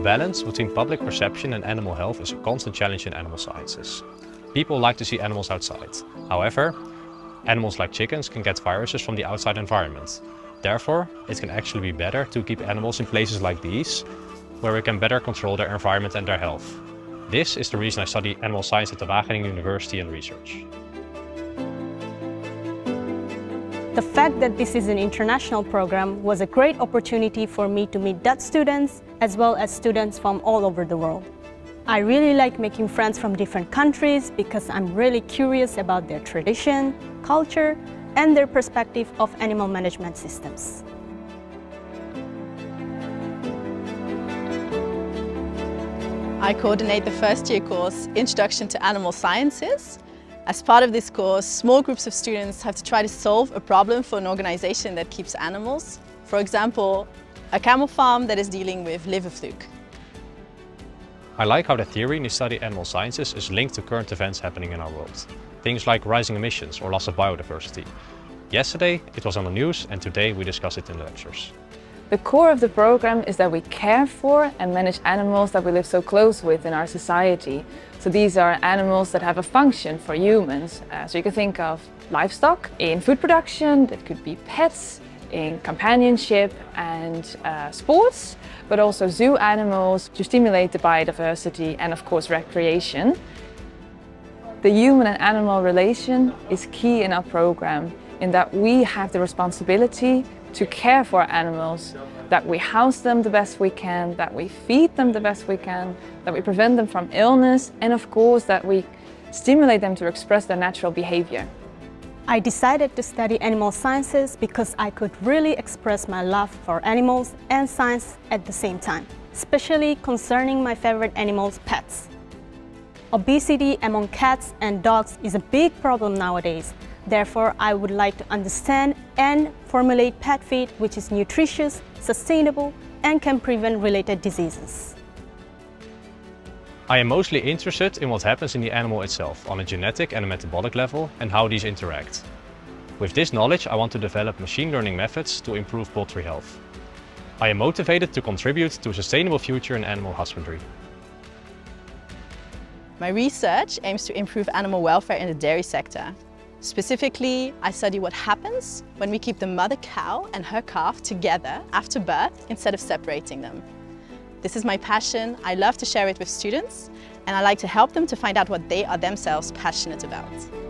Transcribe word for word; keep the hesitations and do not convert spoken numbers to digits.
balance between public perception and animal health is a constant challenge in animal sciences. People like to see animals outside. However, animals like chickens can get viruses from the outside environment. Therefore, it can actually be better to keep animals in places like these, where we can better control their environment and their health. This is the reason I study animal science at the Wageningen University Research. The fact that this is an international program was a great opportunity for me to meet Dutch students as well as students from all over the world. I really like making friends from different countries because I'm really curious about their tradition, culture, and their perspective of animal management systems. I coordinate the first year course, Introduction to Animal Sciences. As part of this course, small groups of students have to try to solve a problem for an organization that keeps animals. For example, a camel farm that is dealing with liver fluke. I like how the theory in the study animal sciences is linked to current events happening in our world. Things like rising emissions or loss of biodiversity. Yesterday it was on the news and today we discuss it in the lectures. The core of the program is that we care for and manage animals that we live so close with in our society. So these are animals that have a function for humans. Uh, so you can think of livestock in food production, that could be pets, in companionship and uh, sports, but also zoo animals to stimulate the biodiversity and of course recreation. The human and animal relation is key in our program in that we have the responsibility to care for animals, that we house them the best we can, that we feed them the best we can, that we prevent them from illness, and of course that we stimulate them to express their natural behavior. I decided to study animal sciences because I could really express my love for animals and science at the same time, especially concerning my favorite animals, pets. Obesity among cats and dogs is a big problem nowadays. Therefore, I would like to understand and formulate pet feed which is nutritious, sustainable, and can prevent related diseases. I am mostly interested in what happens in the animal itself on a genetic and a metabolic level and how these interact. With this knowledge, I want to develop machine learning methods to improve poultry health. I am motivated to contribute to a sustainable future in animal husbandry. My research aims to improve animal welfare in the dairy sector. Specifically, I study what happens when we keep the mother cow and her calf together after birth instead of separating them. This is my passion, I love to share it with students, and I like to help them to find out what they are themselves passionate about.